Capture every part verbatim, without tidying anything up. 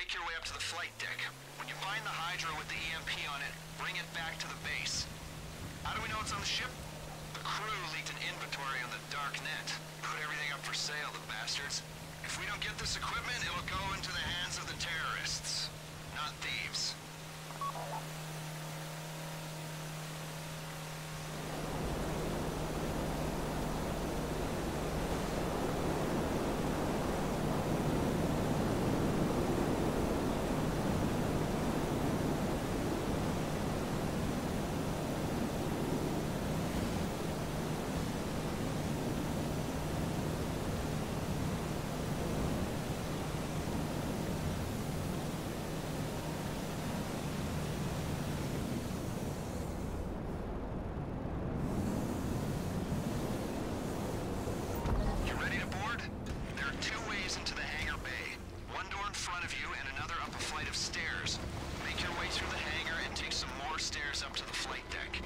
make your way up to the flight deck. When you find the Hydra with the E M P on it, bring it back to the base. How do we know it's on the ship? The crew leaked an inventory on the dark net. Put everything up for sale, the bastards. If we don't get this equipment, it'll go into the hands of the terrorists, not thieves. Up to the flight deck.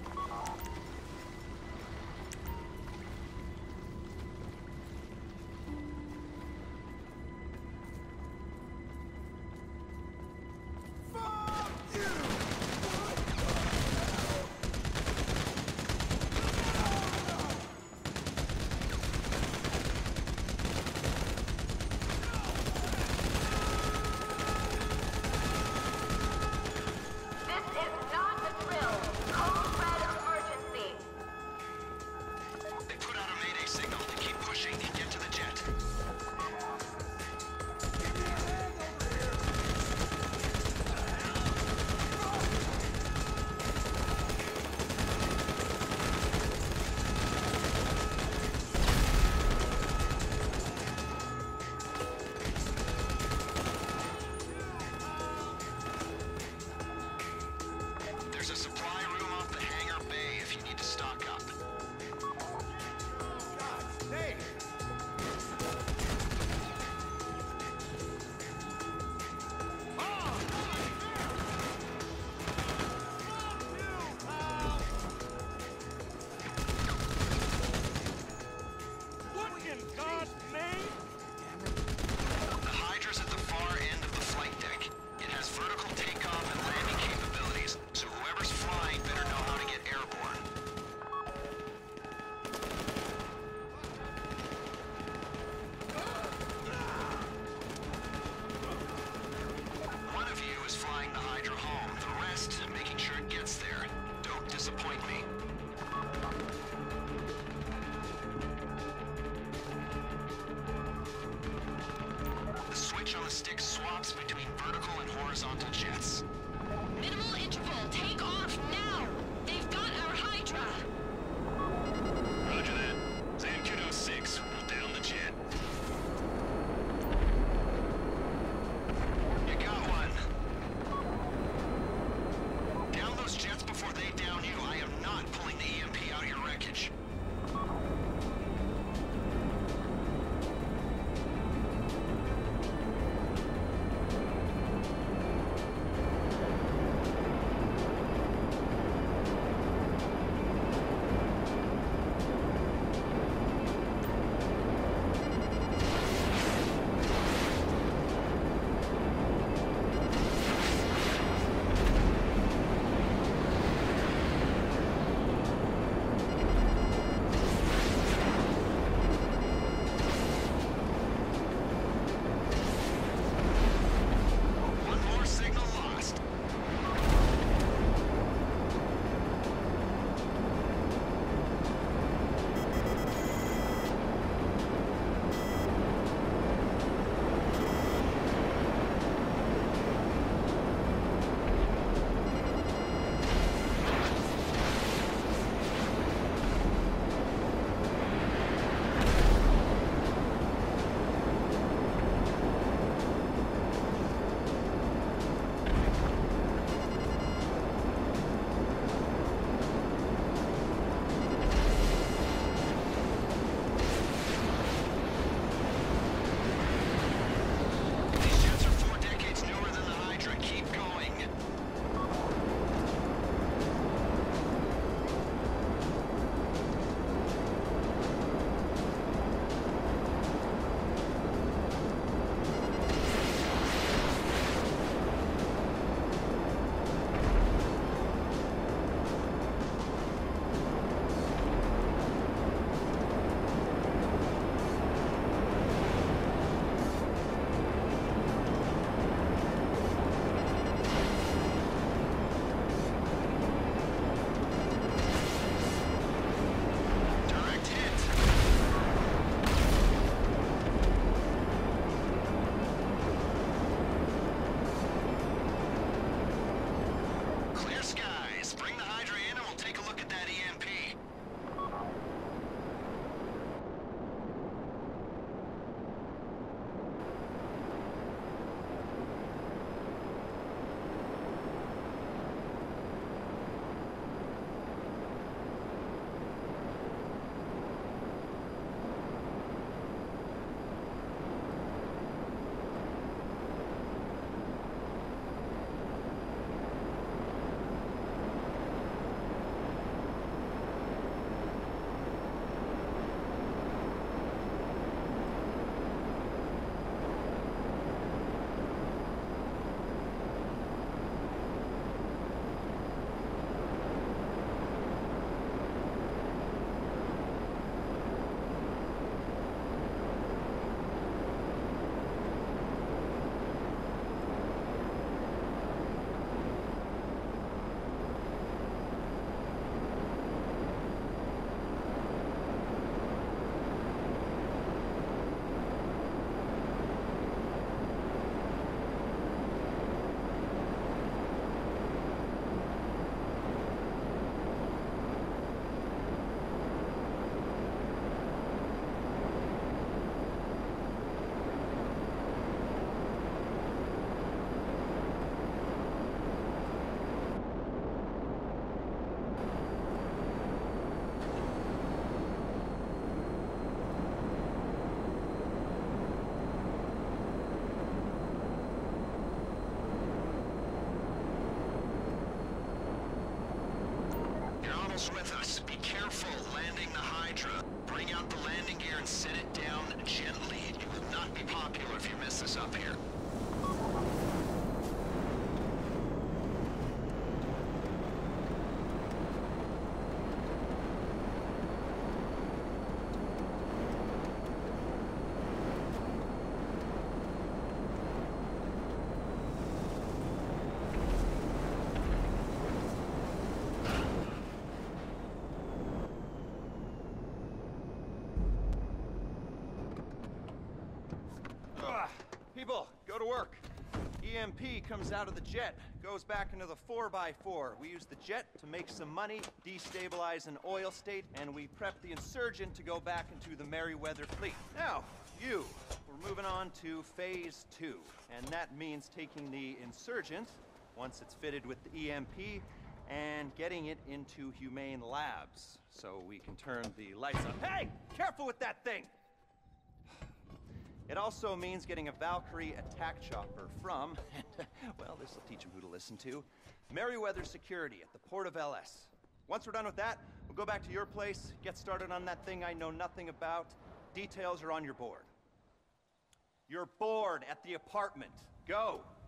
Horizontal jets. Minimal interval, take off now! They've got our Hydra! Roger that. Zancudo six, we'll down the jet. You got one. Down those jets before they down you. I am not pulling the E M P out of your wreckage. Comes with us. Be careful landing the Hydra. Bring out the landing gear and set it down gently. You will not be popular if you mess this up here. People, go to work. E M P comes out of the jet, goes back into the four by four. We use the jet to make some money, destabilize an oil state, and we prep the insurgent to go back into the Merryweather fleet. Now, you, we're moving on to phase two, and that means taking the insurgent, once it's fitted with the E M P, and getting it into humane labs, so we can turn the lights on. Hey! Careful with that thing! It also means getting a Valkyrie attack chopper from, well, this will teach them who to listen to, Merryweather Security at the port of L S. Once we're done with that, we'll go back to your place, get started on that thing I know nothing about. Details are on your board. Your board at the apartment. Go!